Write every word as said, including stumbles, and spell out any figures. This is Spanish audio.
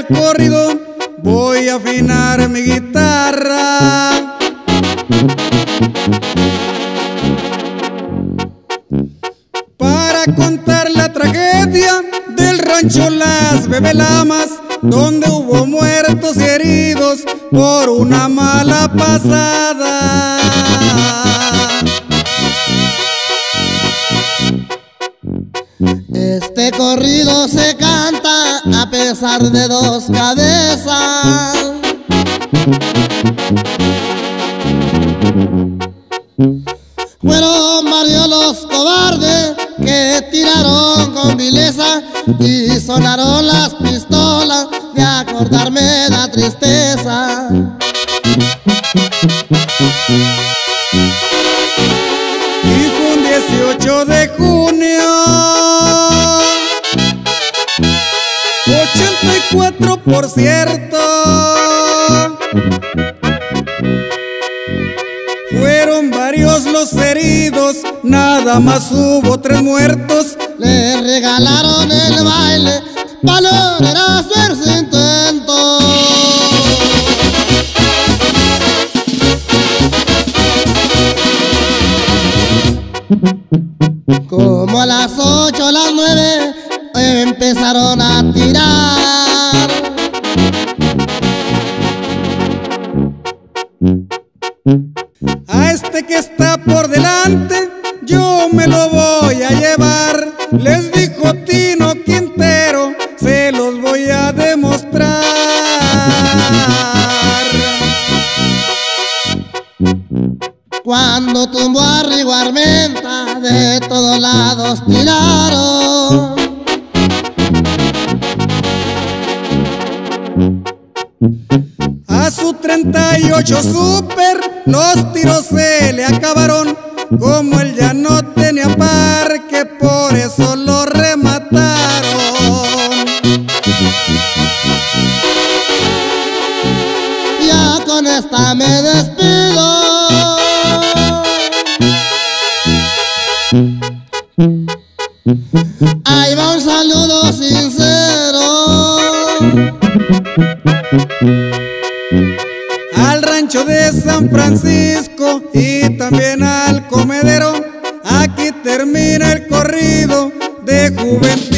el corrido voy a afinar mi guitarra. Para contar la tragedia del rancho Las Bebelamas, donde hubo muertos y heridos por una mala pasada. Este corrido se canta a pesar de dos cabezas. Fueron varios los cobardes que tiraron con vileza y sonaron las pistolas, de acordarme da tristeza. Y fue un dieciocho de junio ochenta y cuatro, por cierto. Fueron varios los heridos, nada más hubo tres muertos. Le regalaron el baile pa' lograr hacer su intento. Como a las ocho o las nueve empezaron a tirar. A este que está por delante yo me lo voy a llevar, les dijo Tino Quintero, se los voy a demostrar. Cuando tumbó a Rigo Armenta, de todos lados tiraron. A su treinta y ocho Super los tiros se le acabaron. Como él ya no tenía parque, por eso lo remataron. Ya con esta me despido. Ahí va un saludo sincero al rancho de San Francisco y también al comedero. Aquí termina el corrido de juventud.